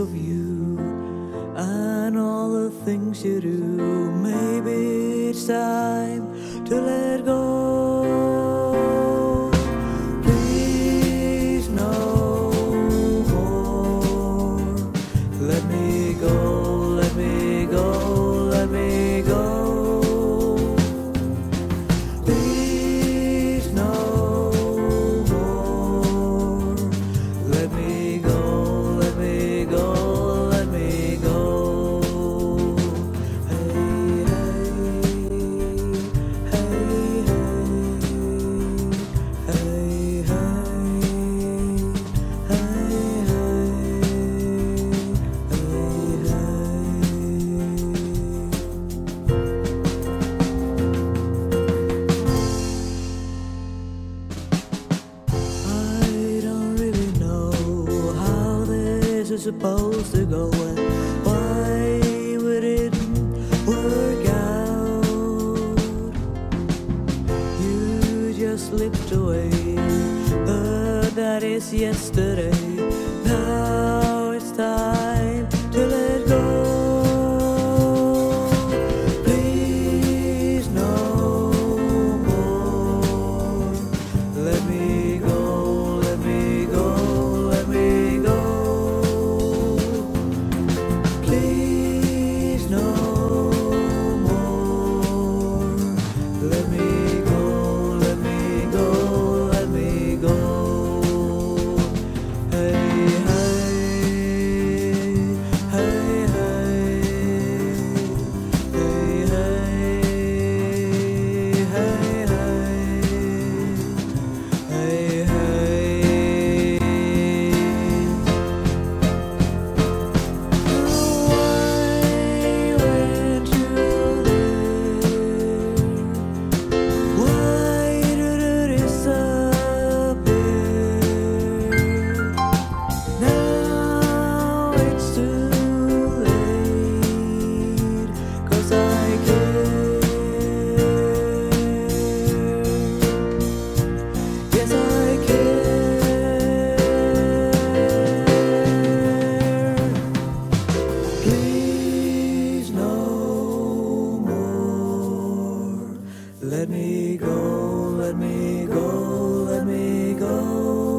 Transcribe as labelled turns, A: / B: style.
A: of you and all the things you do. Maybe it's time to let go. Please no more. Let me go, let me go, let me go. Please no more. Let me go, let me go, let me go. Hey, hey, hey, hey, hey, hey, I don't really know how this is supposed to go and why would it work out. You just slipped away, but that is yesterday. Now it's time to let go. Please no more. Let me go, let me go, let me go. Please no more. Let me go, let me go, let me go. Hey, hey, hey, hey, hey, hey, hey, hey, hey. Why went you there? Why did it disappear? Now it's too late, 'cause I care. Yes, I care. Please no more. Let me go, let me go, let me go.